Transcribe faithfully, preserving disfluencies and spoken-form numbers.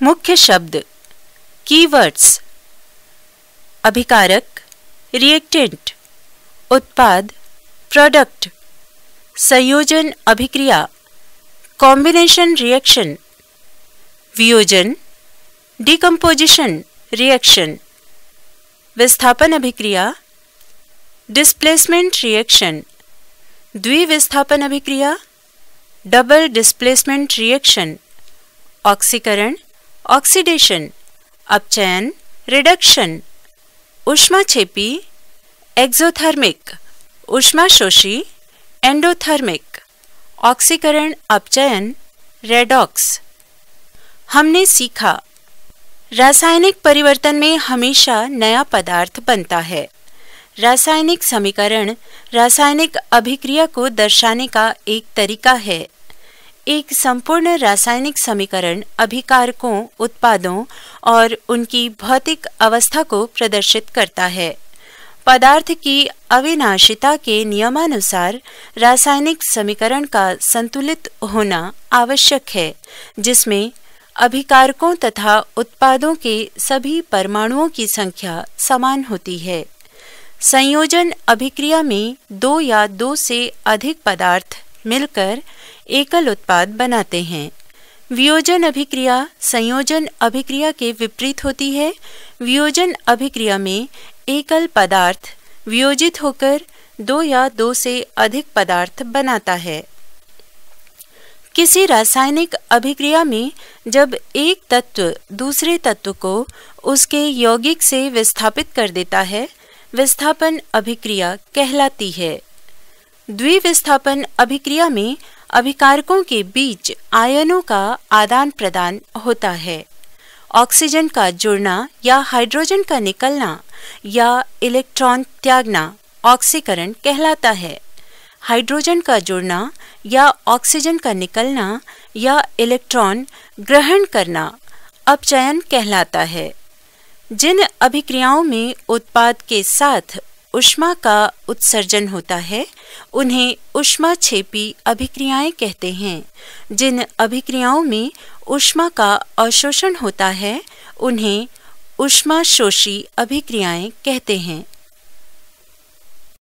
मुख्य शब्द कीवर्ड्स अभिकारक, रिएक्टेंट, उत्पाद, प्रोडक्ट, संयोजन अभिक्रिया, कॉम्बिनेशन रिएक्शन, वियोजन, डिकम्पोजिशन रिएक्शन, विस्थापन अभिक्रिया, डिस्प्लेसमेंट रिएक्शन, द्विविस्थापन अभिक्रिया, डबल डिस्प्लेसमेंट रिएक्शन, ऑक्सीकरण, ऑक्सीडेशन, अपचयन, रिडक्शन, ऊष्माक्षेपी, एक्सोथर्मिक, ऊष्माशोषी, एंडोथर्मिक, ऑक्सीकरण अपचयन, रेडॉक्स। हमने सीखा रासायनिक परिवर्तन में हमेशा नया पदार्थ बनता है। रासायनिक समीकरण रासायनिक अभिक्रिया को दर्शाने का एक तरीका है। एक संपूर्ण रासायनिक समीकरण अभिकारकों, उत्पादों और उनकी भौतिक अवस्था को प्रदर्शित करता है। पदार्थ की अविनाशिता के नियमानुसार रासायनिक समीकरण का संतुलित होना आवश्यक है, जिसमें अभिकारकों तथा उत्पादों के सभी परमाणुओं की संख्या समान होती है। संयोजन अभिक्रिया में दो या दो से अधिक पदार्थ मिलकर एकल उत्पाद बनाते हैं। वियोजन अभिक्रिया संयोजन अभिक्रिया के विपरीत होती है। वियोजन अभिक्रिया में एकल पदार्थ वियोजित होकर दो या दो से अधिक पदार्थ बनाता है। किसी रासायनिक अभिक्रिया में जब एक तत्व दूसरे तत्व को उसके यौगिक से विस्थापित कर देता है, विस्थापन अभिक्रिया कहलाती है। द्विविस्थापन अभिक्रिया में अभिकारकों के बीच आयनों का आदान प्रदान होता है। ऑक्सीजन का जुड़ना या हाइड्रोजन का निकलना या इलेक्ट्रॉन त्यागना ऑक्सीकरण कहलाता है। हाइड्रोजन का जुड़ना या ऑक्सीजन का निकलना या इलेक्ट्रॉन ग्रहण करना अपचयन कहलाता है। जिन अभिक्रियाओं में उत्पाद के साथ ऊष्मा का उत्सर्जन होता है, उन्हें ऊष्माक्षेपी अभिक्रियाएं कहते हैं। जिन अभिक्रियाओं में ऊष्मा का अवशोषण होता है, उन्हें ऊष्माशोषी अभिक्रियाएं कहते हैं।